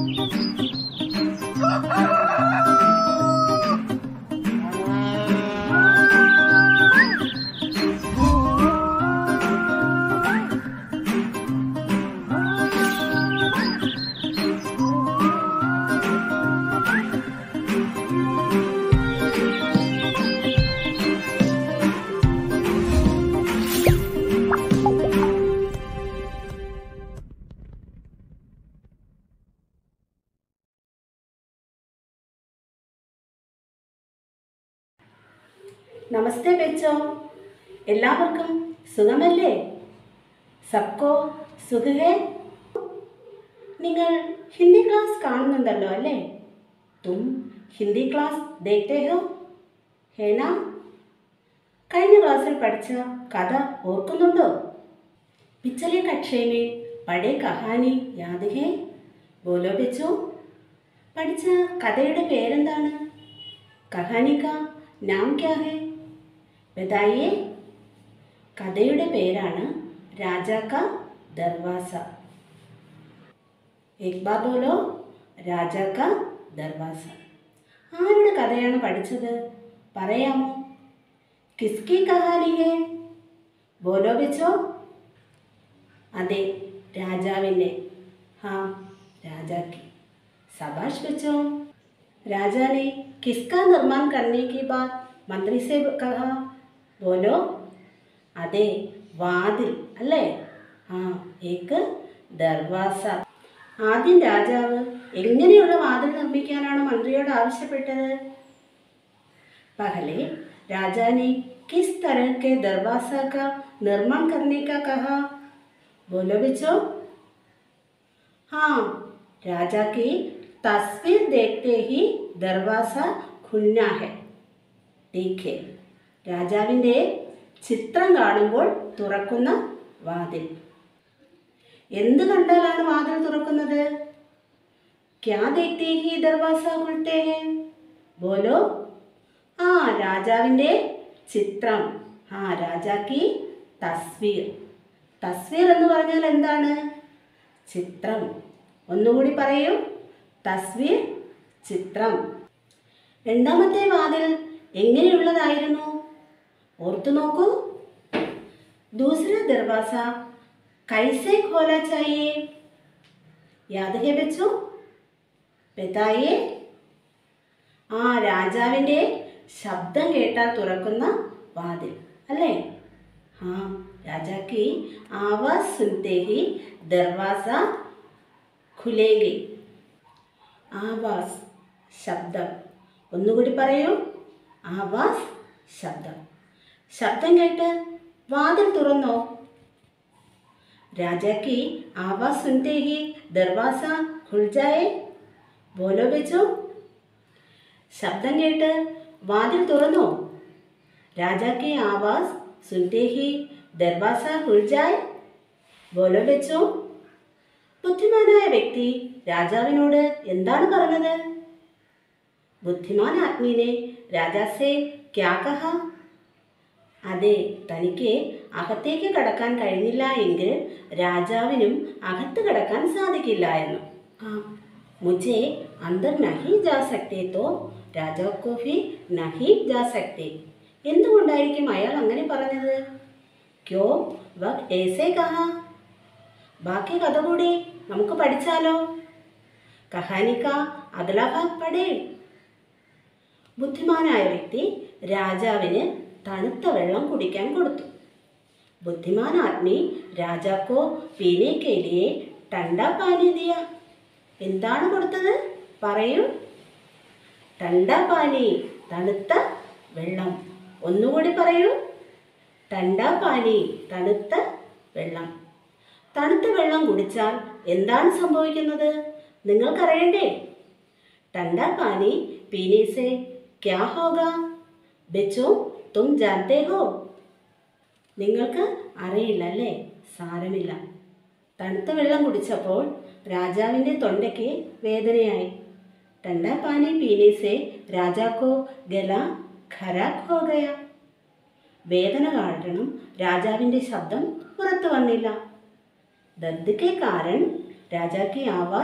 नमस्ते बच्चों, എല്ലാവർക്കും സുഖമല്ലേ? सबको സുഖ है? നിങ്ങൾ ഹിന്ദി ക്ലാസ് കാണുന്നുണ്ടല്ലോ അല്ലേ? तुम हिंदी क्लास देखते हो है ना? കഴിഞ്ഞ ക്ലാസ്സിൽ പഠിച്ച കഥ ഓർക്കുന്നുണ്ടോ? पिछले कक्षा में पढ़े कहानी याद है? बोलो बच्चों. പഠിച്ച കഥയുടെ പേരെന്താണ്? कहानी का नाम क्या है? बताइए. കഥയുടെ പേരാണ് രാജാ കാ ദർവാസ. एक बार बोलो, രാജാ കാ ദർവാസ. ആരുടെ കഥയാണ് പഠിച്ചത്? പറയാമോ? കിസ്കി കഹാനി ഹേ? ബോലോ ബച്ചോ. അതെ, രാജാവിൻ്റെ. हाँ, राजा की. शाबाश बच्चों. राजा ने किसका निर्माण करने के बाद मंत्री से कहा? बोलो. अदे, वादिल अल्ले. हाँ, एक दरवाസ. ആദ്യം രാജാവ് എങ്ങനെയുള്ള വാതിൽ നിർമ്മിക്കാനാണ് മന്ത്രിയോട് ആവശ്യപ്പെട്ടത്? पहले राजा ने किस तरह के दरवाजा का निर्माण करने का कहा? बोलो बच्चों. हाँ, राजा की तस्वीर देखते ही दरवाजा खुलना है. ठीक है. രാജാവിൻ്റെ ചിത്രം കാണുമ്പോൾ തുറക്കുന്ന വാതിൽ. എന്ത് കണ്ടാലാണ് വാതിൽ തുറക്കുന്നത്? ക്യാ ദേഖ്തേ ഹി ദർവാസ ഖുൽതേ ഹേ? ബോലോ. ആ, രാജാവിൻ്റെ ചിത്രം. ആ, രാജാ കി തസ്വീർ. തസ്വീർ എന്ന് പറഞ്ഞാൽ എന്താണ്? ചിത്രം. ഒന്നുകൂടി പറയൂ. തസ്വീർ, ചിത്രം. രണ്ടാമത്തെ വാതിൽ എങ്ങനെയുള്ളതായിരുന്നു? ഓർത്തു നോക്കൂ. दूसरा दरवाजा कैसे खोला चाहिए? याद है बच्चों? बताइए. ആ, രാജാവിൻ്റെ ശബ്ദം കേട്ടാൽ തുറക്കുന്ന വാതിൽ അല്ലേ? हाँ, राजा की आवाज़ सुनते ही दरवाज़ा खुलेंगे. ആവാസ്, ശബ്ദം. ഒന്നുകൂടി പറയൂ. ആവാസ്, ശബ്ദം. ശബ്ദം കേട്ട് വാതിൽ തുറന്നോ? राजा की आवाज़ सुनते ही दरवाज़ा खुल जाए. बोलो बच्चों. ശബ്ദം കേട്ട് വാതിൽ തുറന്നോ? राजा की आवाज़ सुनते ही दरवाज़ा खुल जाए. बोलो बच्चों. ബുദ്ധിമാനായ വ്യക്തി രാജാവിനോട് എന്താണ് പറഞ്ഞത്? ബുദ്ധിമാൻ ആദ്മീനെ രാജാസെ ക്യാ കഹ? അതെ, തനിക്ക് അകത്തേക്ക് കടക്കാൻ കഴിഞ്ഞില്ല എങ്കിൽ രാജാവിനും അകത്ത് കടക്കാൻ സാധിക്കില്ല എന്ന്. ആ, മുझे अंदर नहीं जा सकते तो राजा को भी नहीं जा सकते. എന്തുകൊണ്ടായിരിക്കും അയാൾ അങ്ങനെ പറഞ്ഞത്? ക്യോ വഹ് ऐसे कहा? ബാക്കി കഥ കൂടി നമുക്ക് പഠിച്ചാലോ? കഹാനി കാ അഗ്ലാ ഭാഗ് പഠേ. ബുദ്ധിമാനായ വ്യക്തി രാജാവിന് തണുത്ത വെള്ളം കുടിക്കാൻ കൊടുത്തു. ബുദ്ധിമാൻ ആദ്മി രാജാക്കോ പീനെ കെ ലിയേ ठंडा पानी दिया. എന്താണ് കൊടുത്തത്? പറയൂ. ठंडा पानी, തണുത്ത വെള്ളം. ഒന്നുകൂടി പറയൂ. ठंडा पानी, തണുത്ത വെള്ളം. തണുത്ത വെള്ളം കുടിച്ചാൽ എന്താണ് സംഭവിക്കുന്നത്? നിങ്ങൾക്കറിയണ്ടേ? ठंडा पानी पीने से क्या होगा? बच्चों, तुम जानते हो? നിങ്ങൾക്ക് അറിയില്ല അല്ലേ? സാരമില്ല. തണുത്ത വെള്ളം കുടിച്ചപ്പോൾ രാജാവിൻ്റെ തൊണ്ടയ്ക്ക് വേദനയായി. ठंडा पानी पीने से राजा को गला खराब हो गया. വേദന കാരണം രാജാവിൻ്റെ ശബ്ദം പുറത്തു വന്നില്ല. दर्द के कारण राजा की आवाज़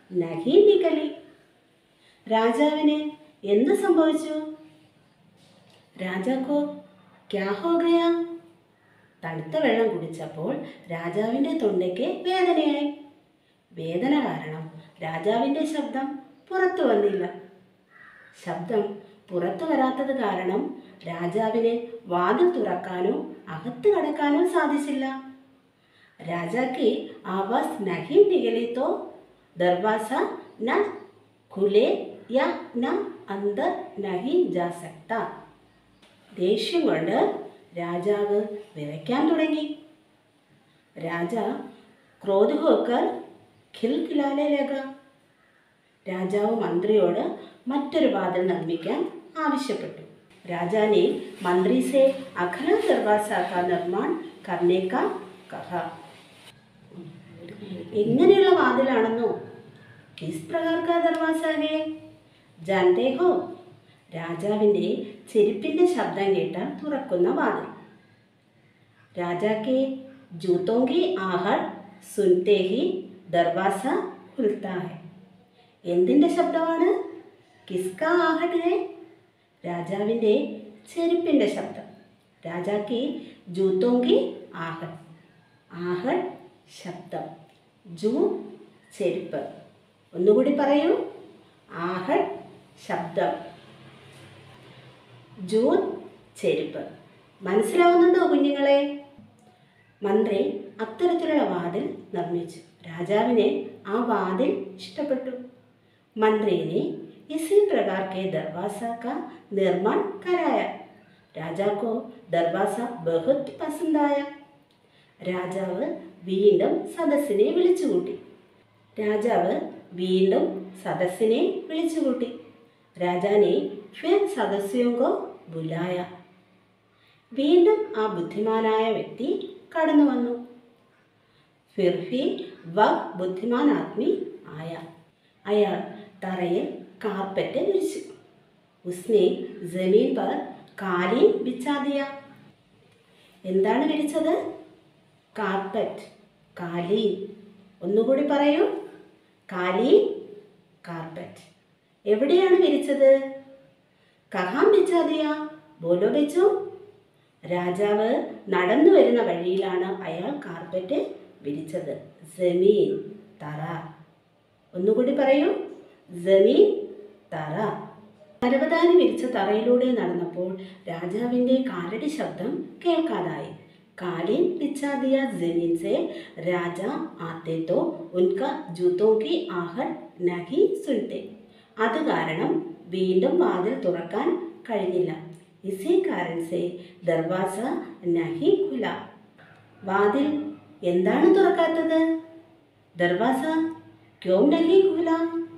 നഹി നികലി. രാജാവിന് എന്ത് സംഭവിച്ചു? രാജാക്കോ ക്യാ ഹോ ഗയാ? തണുത്ത വെള്ളം കുടിച്ചപ്പോൾ രാജാവിൻ്റെ തൊണ്ടയ്ക്ക് വേദനയായി. വേദന കാരണം രാജാവിൻ്റെ ശബ്ദം പുറത്തു വന്നില്ല. ശബ്ദം പുറത്തു വരാത്തത് കാരണം രാജാവിന് വാതിൽ തുറക്കാനോ അകത്ത് കടക്കാനോ സാധിച്ചില്ല. രാജാക്ക് ആവാസ് നഹി നികലി തോ ദർവാസ ന ഖുലേ യാ ന അന്തർ നഹി ജാ സക്താ. ദേഷ്യം കൊണ്ട് രാജാവ് വിറയ്ക്കാൻ തുടങ്ങി. രാജ ക്രോധ ഹോക്കർ ഖിൽഖിലാനെ ലഗ. രാജാവ് മന്ത്രിയോട് മറ്റൊരു വാതിൽ നിർമ്മിക്കാൻ ആവശ്യപ്പെട്ടു. राजा ने मंत्री से अगला दरवाजा का निर्माण करने का कहा. എങ്ങനെയുള്ള വാതിലാണെന്നോ? കിസ് പ്രകാർ കാ ദർവാസ ഹേ ജാൻതേ ഹോ? രാജാവിൻ്റെ ചെരുപ്പിൻ്റെ ശബ്ദം കേട്ടാൽ തുറക്കുന്ന വാതിൽ. രാജാക്കെ ജൂത്തോं की आहट सुनते ही ദർവാസ खुलता है. എന്തിൻ്റെ ശബ്ദമാണ്? കിസ്കാ आहट है? രാജാവിൻ്റെ ചെരുപ്പിൻ്റെ ശബ്ദം. രാജാക്ക് ജൂത്തോं की आहट. आहट ശബ്ദം, ജൂ ചെരുപ്പ്. ഒന്നുകൂടി പറയൂ. आहट ശബ്ദം, ജൂത്ത് ചെരുപ്പ്. മനസ്സിലാവുന്നുണ്ടോ കുഞ്ഞുങ്ങളെ? മന്ത്രി അത്തരത്തിലുള്ള വാതിൽ നിർമ്മിച്ചു. രാജാവിന് ആ വാതിൽ ഇഷ്ടപ്പെട്ടു. मंत्री ने इसी प्रकार के दरवाजा का निर्माण कराया. राजा को दरवाजा बहुत पसंद आया. രാജാവ് വീണ്ടും സദസ്സിനെ വിളിച്ചുകൂട്ടി. രാജാനെ ഫിർ സദസ്യോं को बुलाया. വീണ്ടും ആ ബുദ്ധിമാനായ വ്യക്തി കടന്നു വന്നു. ഫിർ ഭി വഹ് ബുദ്ധിമാൻ ആദ്മി ആയ. അയാൾ തറയിൽ കാർപ്പറ്റ് വിരിച്ചു. ഉസ്നെ ജമീൻ പർ കാലീൻ ബിച്ചാ ദിയ. എന്താണ് വിരിച്ചത്? കാർപ്പറ്റ്, കാലീൻ. ഒന്നുകൂടി പറയൂ. കാലീൻ, കാർപ്പറ്റ്. എവിടെയാണ് വിരിച്ചത്? കഹാം ബിച്ചാ ദിയ? ബോലോ ബെച്ചോ. രാജാവ് നടന്നു വരുന്ന വഴിയിലാണ് അയാൾ കാർപ്പറ്റ് വിരിച്ചത്. ജമീൻ, തറ. ഒന്നുകൂടി പറയൂ. ജമീൻ, തറ. പരവതാനി വിരിച്ച തറയിലൂടെ നടന്നപ്പോൾ രാജാവിൻ്റെ കാലടി ശബ്ദം കേൾക്കാതായി. കാലിൻ ബിച്ചാ ദിയ ജമീൻ സെ രാജ ആത്തെ തോ ഉൻകാ ജൂത്തോं की आहट നഹി സുൻതെ. അത് കാരണം വീണ്ടും വാതിൽ തുറക്കാൻ കഴിഞ്ഞില്ല. ഇസേ കാരൻ സെ ദർവാസ നഹി ഖുല. വാതിൽ എന്താണ് തുറക്കാത്തത്? ദർവാസ ക്യോ നഹി ഖുല?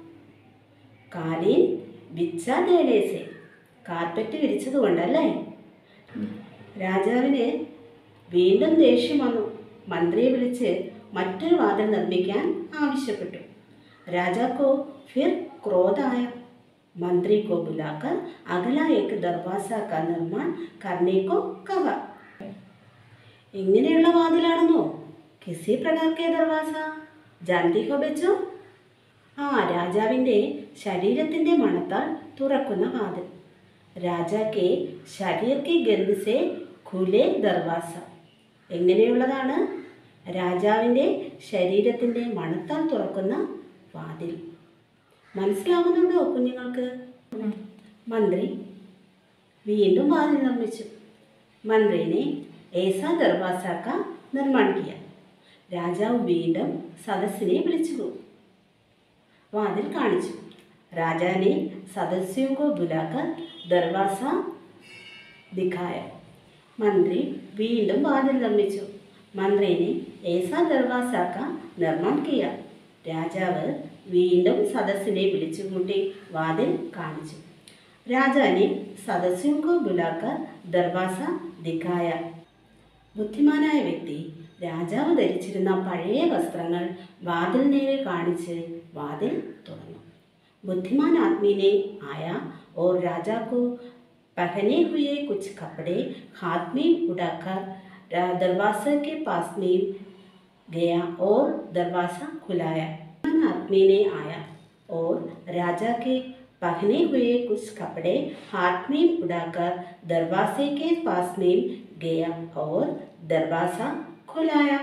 കാലീൻ ബിച്ചാ ദേനെ സെ. കാർപ്പറ്റ് വിരിച്ചത് കൊണ്ടല്ലേ? രാജാവിന് വീണ്ടും ദേഷ്യം വന്നു. മന്ത്രിയെ വിളിച്ച് മറ്റൊരു വാതിൽ നിർമ്മിക്കാൻ ആവശ്യപ്പെട്ടു. രാജാക്കോ ഫിർ ക്രോധ ആയ. मंत्री को बुलाकर अगला एक दरवाजा का निर्माण करने को कहा. എങ്ങനെയുള്ള വാതിലാണെന്നോ? കിസി പ്രകാർ കെ ദർവാസ ജാൻതി ഹോ ബച്ചോ? രാജാവിൻ്റെ ശരീരത്തിൻ്റെ മണത്താൽ തുറക്കുന്ന വാതിൽ. രാജാക്കെ ശരീർ കി ഗന്ധ് സെ ഖുലെ ദർവാസ. എങ്ങനെയുള്ളതാണ്? രാജാവിൻ്റെ ശരീരത്തിൻ്റെ മണത്താൽ തുറക്കുന്ന വാതിൽ. മനസ്സിലാവുന്നുണ്ടോ കുഞ്ഞുങ്ങൾക്ക്? മന്ത്രി വീണ്ടും വാതിൽ നിർമ്മിച്ചു. മന്ത്രിനെ ഏസാ ദർവാസ കാ നിർമ്മാൺ കിയ. രാജാവ് വീണ്ടും സദസ്സിനെ വിളിച്ചു വാതിൽ കാണിച്ചു. രാജാനെ സദസ്യോं को बुलाकर ദർവാസ ദിഖായ. മന്ത്രി വീണ്ടും വാതിൽ നിർമ്മിച്ചു. മന്ത്രിനെ ഏസാ ദർവാസ കാ നിർമ്മാൺ കിയ. രാജാവ് വീണ്ടും സദസ്സിനെ വിളിച്ചുകൂട്ടി വാതിൽ കാണിച്ചു. രാജാനെ സദസ്യോं को बुलाकर ദർവാസ ദിഖായ. ബുദ്ധിമാനായ വ്യക്തി രാജാവ് ധരിച്ചിരുന്ന പഴയ വസ്ത്രങ്ങൾ വാതിൽ നേരെ കാണിച്ച് വാതിൽ തുറന്നു. बुद्धिमान आदमी ने आया और राजा को पहने हुए कुछ कपड़े हाथ में उठाकर दरवाजे के पास में गया और दरवाज़ा खुलाया. आदमी ने आया और राजा के पहने हुए कुछ कपड़े हाथ में उड़ाकर दरवाजे के पास में गया और दरवाजा खुलाया.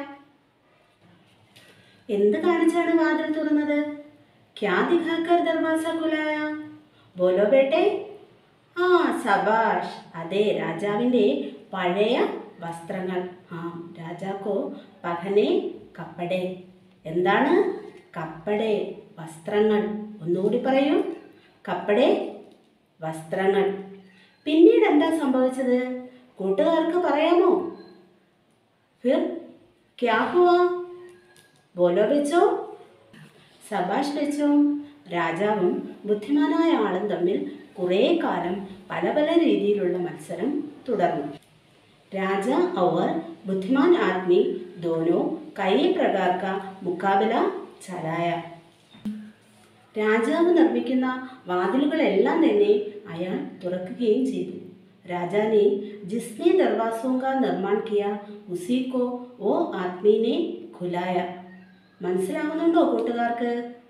എന്ത് കാണിച്ചാണ് വാതിൽ തുറന്നത്? ക്യാ ദിഖാക്കർ ദർവാസ ഖുലായ? ബോലോ ബേട്ടെ. ആ സബാഷ്, അതെ, രാജാവിൻ്റെ പഴയ വസ്ത്രങ്ങൾ. ആ രാജാക്കോ പഹനെ കപ്പടെ. എന്താണ് കപ്പടെ? വസ്ത്രങ്ങൾ. ഒന്നുകൂടി പറയൂ. കപ്പടെ വസ്ത്രങ്ങൾ. പിന്നീട് എന്താ സംഭവിച്ചത്? കൂട്ടുകാർക്ക് പറയാമോ? ഫിർ ക്യാ ഹുവാ? ബോലോ ബെച്ചോ. സബാഷ് ബെച്ചോ. രാജാവും ബുദ്ധിമാനായ ആളും തമ്മിൽ കുറേ കാലം പല പല രീതിയിലുള്ള മത്സരം തുടർന്നു. രാജ और बुद्धिमान आदमी दोनों कई प्रकार का मुकाबला चलाया. രാജാവ് നിർമ്മിക്കുന്ന വാതിലുകളെല്ലാം തന്നെ അയാൾ തുറക്കുകയും ചെയ്തു. राजा ने जिसने दरवाजों का निर्माण किया उसी को वो आदमी ने खुलाया. മനസ്സിലാവുന്നുണ്ടോ കൂട്ടുകാർക്ക്?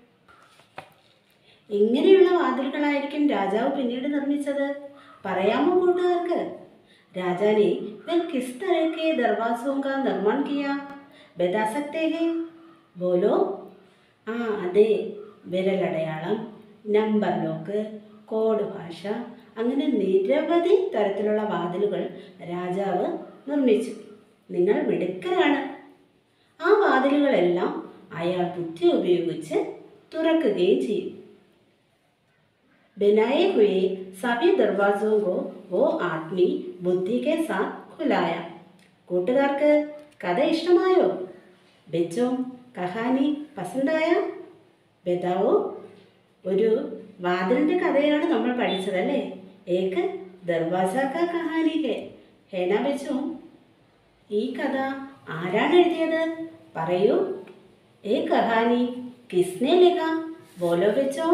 എങ്ങനെയുള്ള വാതിലുകളായിരിക്കും രാജാവ് പിന്നീട് നിർമ്മിച്ചത്? പറയാമോ കൂട്ടുകാർക്ക്? राजा ने फिर किस तरह के दरवाजों का निर्माण किया, बता सकते हैं? बोलो. ആ അതെ, വിരലടയാളം, നമ്പർ ലോക്ക്, കോഡ് ഭാഷ, അങ്ങനെ നിരവധി തരത്തിലുള്ള വാതിലുകൾ രാജാവ് നിർമ്മിച്ചു. നിങ്ങൾ മിടുക്കരാണ്. ആ വാതിലുകളെല്ലാം അയാൾ ബുദ്ധി ഉപയോഗിച്ച് തുറക്കുകയും ചെയ്യും. बनाए हुए सभी दरवाजों को वो आदमी बुद्धि के साथ खुलाया. കൂട്ടുകാർക്ക് കഥ ഇഷ്ടമായോ? ബെച്ചോ, കഹാനി പസന്തായ? ബെതാവോ. ഒരു വാതിലിൻ്റെ കഥയാണ് നമ്മൾ പഠിച്ചതല്ലേ? ഏക്ക് ദർവാസ കാ കഹാനി ഹേ നാ ബെച്ചോ? ഈ കഥ ആരാണ് എഴുതിയത്? പറയൂ. ഏ കഹാനി കിസ്നെ ലിഖാ? ബോലോ ബെച്ചോ.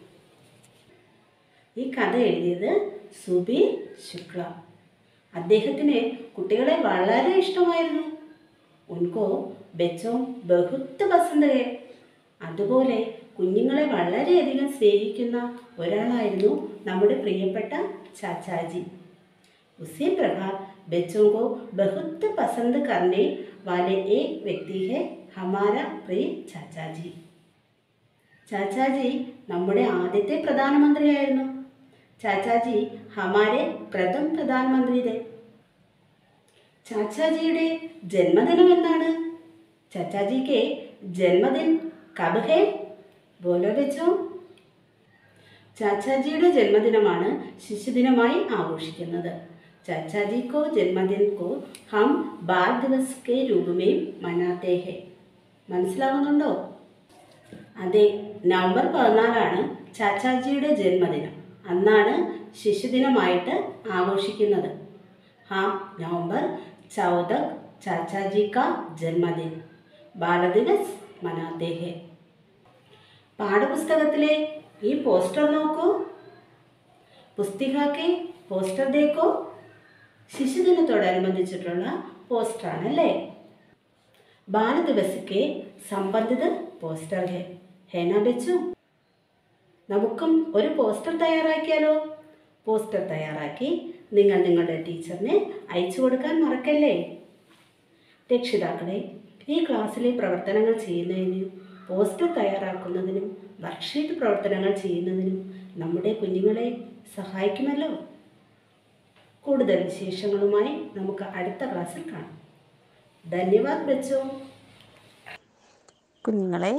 ഈ കഥ എഴുതിയത് സുബീർ ശുക്ല. അദ്ദേഹത്തിന് കുട്ടികളെ വളരെ ഇഷ്ടമായിരുന്നു. ഉൻകോ ബെച്ചോ ബഹുത്ത് പസന്ത് ഹേ. അതുപോലെ കുഞ്ഞുങ്ങളെ വളരെയധികം സ്നേഹിക്കുന്ന ഒരാളായിരുന്നു നമ്മുടെ പ്രിയപ്പെട്ട ചാച്ചാജി. उसी प्रकार बच्चों को बहुत पसंद करने वाले एक व्यक्ति है हमारा प्रिय चाचाजी. ചാച്ചാജി നമ്മുടെ ആദ്യത്തെ പ്രധാനമന്ത്രിയായിരുന്നു. ചാച്ചാജി ഹമാരെ പ്രഥം പ്രധാനമന്ത്രി थे. ചാച്ചാജിയുടെ ജന്മദിനം എന്നാണ്? ചാച്ചാജിക്ക് ജന്മദിൻ കബ് ഹേ? ബോലോ ബെച്ചോ. ചാച്ചാജിയുടെ ജന്മദിനമാണ് ശിശുദിനമായി ആഘോഷിക്കുന്നത്. चाचाजी को जन्मदिन को हम बाल दिवस के रूप में मनाते हैं. മനസ്സിലാവുന്നുണ്ടോ? അതെ, നവംബർ 14 ചാച്ചാജിയുടെ ജന്മദിനം. അന്നാണ് ശിശുദിനമായിട്ട് ആഘോഷിക്കുന്നത്. हाँ, नवंबर 14 चाचाजी का जन्मदिन बाल दिवस मनाते हैं. പാഠപുസ്തകത്തിലെ ഈ പോസ്റ്റർ നോക്കൂ. പുസ്തികയ്ക്ക് പോസ്റ്റർ ദേക്കോ. ശിശുദിനത്തോടനുബന്ധിച്ചിട്ടുള്ള പോസ്റ്ററാണല്ലേ? ബാല ദിവസക്ക് സംബന്ധിത പോസ്റ്റർ ഹേ നാ ബെച്ചോ. നമുക്കും ഒരു പോസ്റ്റർ തയ്യാറാക്കിയാലോ? പോസ്റ്റർ തയ്യാറാക്കി നിങ്ങൾ നിങ്ങളുടെ ടീച്ചറിനെ അയച്ചു കൊടുക്കാൻ മറക്കല്ലേ. രക്ഷിതാക്കളെ, ഈ ക്ലാസ്സിലെ പ്രവർത്തനങ്ങൾ ചെയ്യുന്നതിനും പോസ്റ്റർ തയ്യാറാക്കുന്നതിനും വർക്ക്ഷീറ്റ് പ്രവർത്തനങ്ങൾ ചെയ്യുന്നതിനും നമ്മുടെ കുഞ്ഞുങ്ങളെ സഹായിക്കുമല്ലോ. കൂടുതൽ വിശേഷങ്ങളുമായി നമുക്ക് അടുത്ത ക്ലാസ്സിൽ കാണാം. ധന്യവാദ് ബച്ചോ. കുഞ്ഞുങ്ങളെ,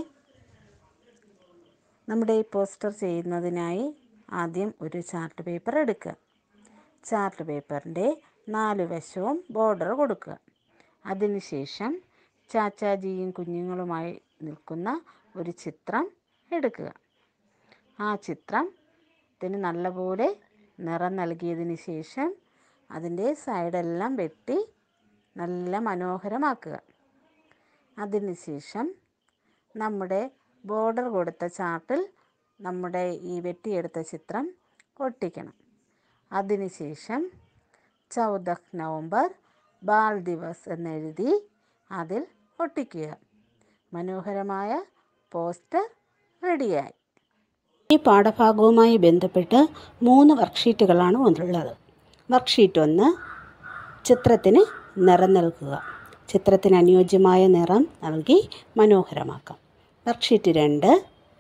നമ്മുടെ ഈ പോസ്റ്റർ ചെയ്യുന്നതിനായി ആദ്യം ഒരു ചാർട്ട് പേപ്പർ എടുക്കുക. ചാർട്ട് പേപ്പറിൻ്റെ 4 വശവും ബോർഡർ കൊടുക്കുക. അതിനുശേഷം ചാച്ചാജിയും കുഞ്ഞുങ്ങളുമായി നിൽക്കുന്ന ഒരു ചിത്രം എടുക്കുക. ആ ചിത്രത്തിന് നല്ലപോലെ നിറം നൽകിയതിന് ശേഷം അതിൻ്റെ സൈഡെല്ലാം വെട്ടി നല്ല മനോഹരമാക്കുക. അതിനുശേഷം നമ്മുടെ ബോർഡർ കൊടുത്ത ചാർട്ടിൽ നമ്മുടെ ഈ വെട്ടിയെടുത്ത ചിത്രം ഒട്ടിക്കണം. അതിനുശേഷം 14 നവംബർ ബാൽ ദിവസ് എന്നെഴുതി അതിൽ ഒട്ടിക്കുക. മനോഹരമായ പോസ്റ്റർ റെഡിയായി. ഈ പാഠഭാഗവുമായി ബന്ധപ്പെട്ട് 3 വർക്ക്ഷീറ്റുകളാണ് ഉള്ളത്. വർക്ക്ഷീറ്റ് 1, ചിത്രത്തിന് നിറം നൽകുക. ചിത്രത്തിന് അനുയോജ്യമായ നിറം നൽകി മനോഹരമാക്കാം. വർക്ക്ഷീറ്റ് 2,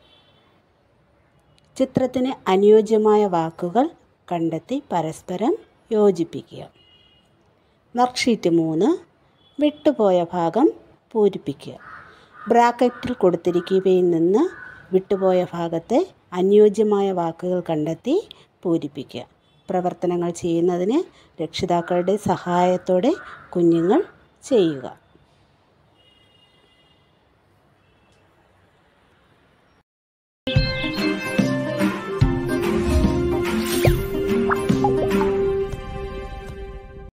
ചിത്രത്തിന് അനുയോജ്യമായ വാക്കുകൾ കണ്ടെത്തി പരസ്പരം യോജിപ്പിക്കുക. വർക്ക്ഷീറ്റ് 3, വിട്ടുപോയ ഭാഗം പൂരിപ്പിക്കുക. ബ്രാക്കറ്റിൽ കൊടുത്തിരിക്കുകയിൽ നിന്ന് വിട്ടുപോയ ഭാഗത്തെ അനുയോജ്യമായ വാക്കുകൾ കണ്ടെത്തി പൂരിപ്പിക്കുക. പ്രവർത്തനങ്ങൾ ചെയ്യുന്നതിന് രക്ഷിതാക്കളുടെ സഹായത്തോടെ കുഞ്ഞുങ്ങൾ ചെയ്യുക.